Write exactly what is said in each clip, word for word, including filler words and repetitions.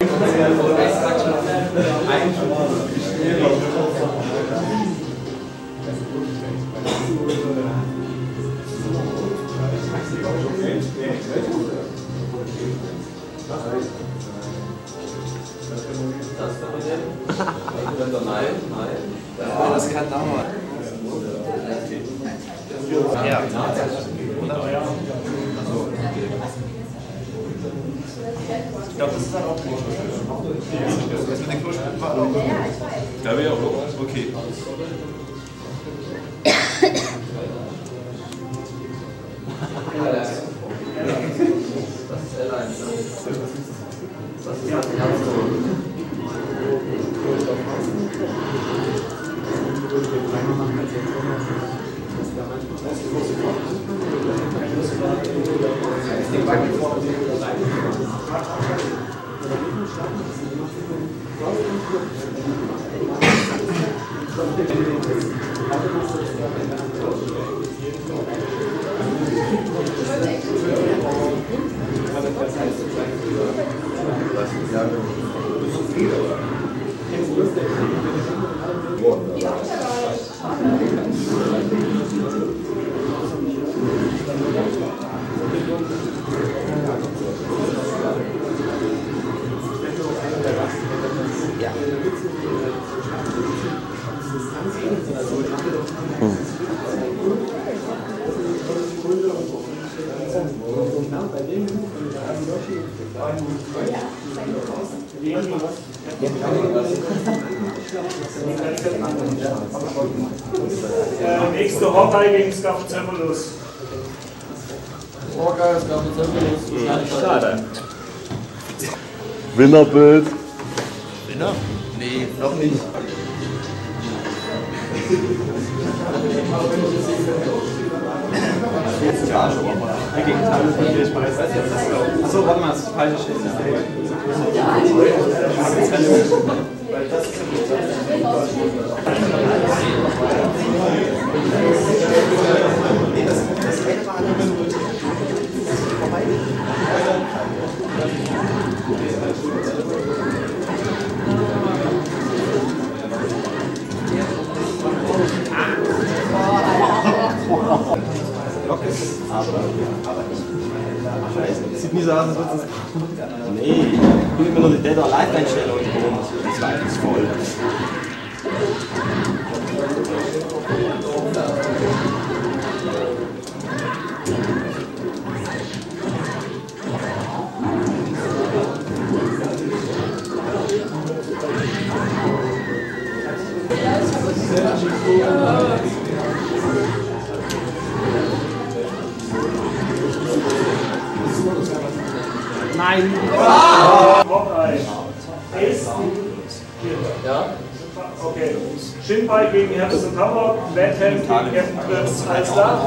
Nein, nein. Das kann dauern. Ja. Ich glaube, das ist dann auch gut. Das mit den Kloschüsseln war auch. Da wäre auch okay. Das ist L eins. Das ist ja Äh, nächste Hawkeye gegen Scafocephalus. Hawkeye, Scafocephalus. Schade. Winnerbild. Winner? Nee, noch nicht. Achso, warte mal, das ist falsch. Sieht nie so aus, als würde es. Nee, ich bin immer nur die Dead or Alive Einstellung gewohnt. Das war eigentlich voll. Nein! Ah! Ace. Ja? Okay. Shinpai gegen Herbst und Hammer, Bad Hand gegen Captain Prince. Alles klar?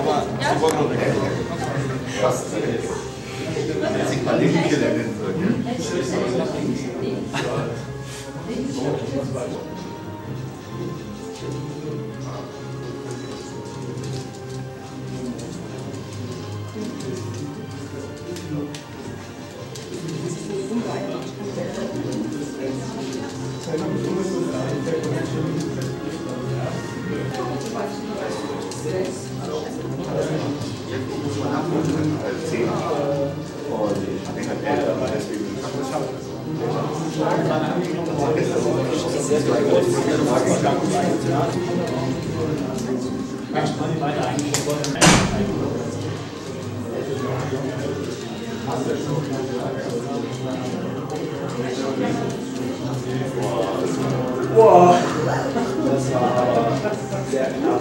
Wow. Das war sehr knapp.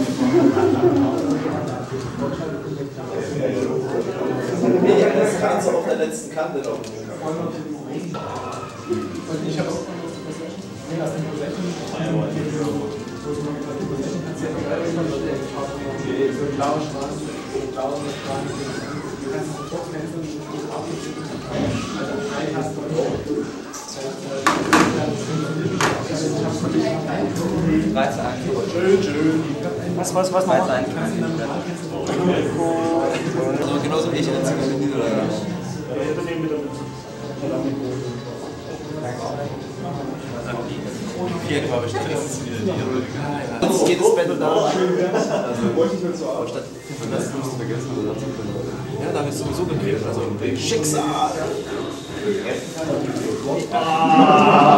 Ja, das kannst du auf der letzten Kante doch. Ich habe auch blaue Straßen, blaue Straßen, du kannst die Boxfenster nicht abschließen. Also ein hast du dreizehn eins. Schön, schön. Was, was, was? dreizehn eins. Also genauso wie ich als Niederlage. Ja, wir nehmen mit der Vier, glaube ich, das ist wieder die. Das ist jedes Battle da. Also, statt das musst du vergessen, oder dazu können. Ja, da habe ich sowieso gekriegt. Also, Schicksal! Ah.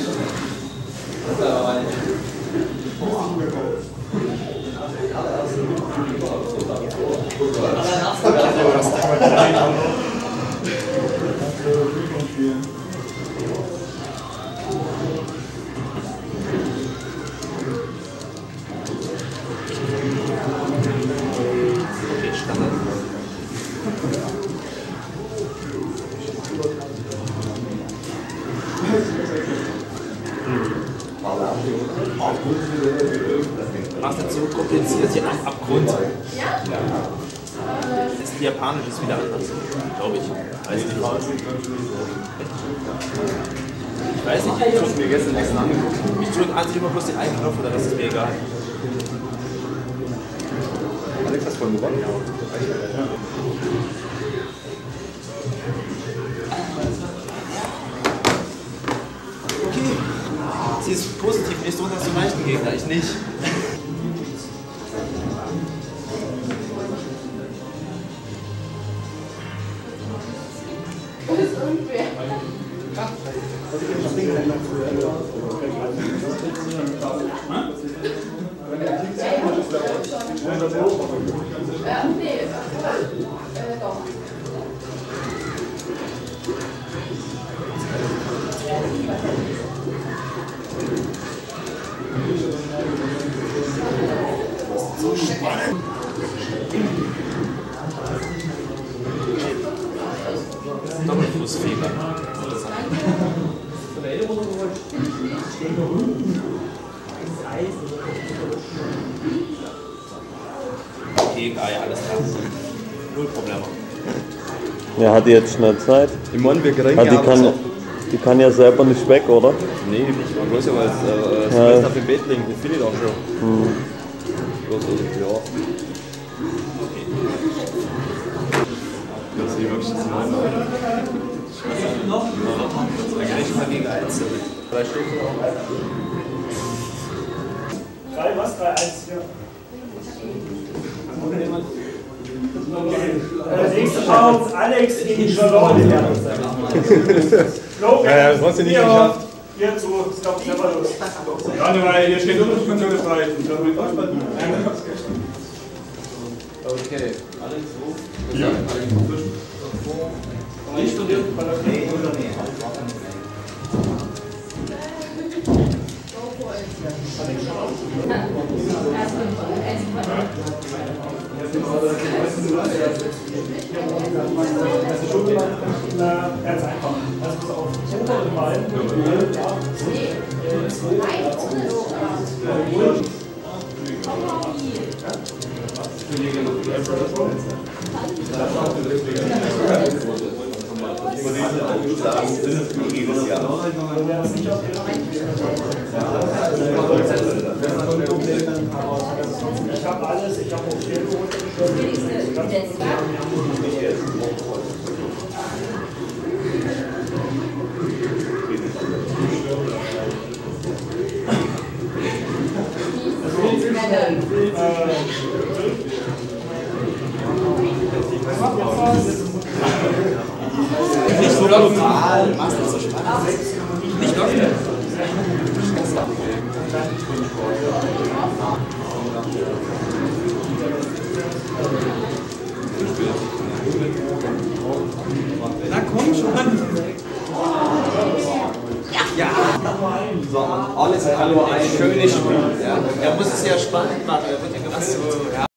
Machst das so kompliziert hier am Abgrund. Ja? Das Japanisch ist wieder anders, glaube ich. Weiß nicht. Ich weiß nicht, ich habe mir gestern nichts angeguckt. Ich drücke an sich immer bloß den einen Knopf oder das ist mir egal. Alex, hast du vorhin gewonnen? Ja. Okay. Sie ist positiv, nicht drunter zu leichten Gegner, ich nicht. Das ist unfair. Ja, nee, äh, doch. So spannend. Doppelfußfieber. Okay, geil, alles klar. Null Probleme. Ja, hat die jetzt schnell Zeit? Im Mann, wir kriegen ja, die, kann, die kann ja selber nicht weg, oder? Nee, ich weiß ja, weil es äh, ja. auf dem Bett liegt, das finde ich auch schon. Mhm. Bloß, ja. Okay. Das ist wirklich das Neue. Noch? Dann gleich mal gegen eins. Drei Stück. Drei was? Drei, eins, ja. Der nächste schaut Alex gegen Charlotte. Flo, ja, das hast du nicht geschafft. Hier zu, ich glaube, ich habe los. Ja, weil hier steht nur noch eine Zeit. Okay, Alex, so. Ja. Nicht studiert? Nee, oder nee. Ganz einfach. Das ist auf Ober und Bein. Ich habe alles, ich habe auch viel Nicht so normal, machst du so spannend. Nicht offen. Na komm schon. Ja. So, alles in allem ein schönes Spiel. Er muss es ja spannend machen. Er wird ja gemacht.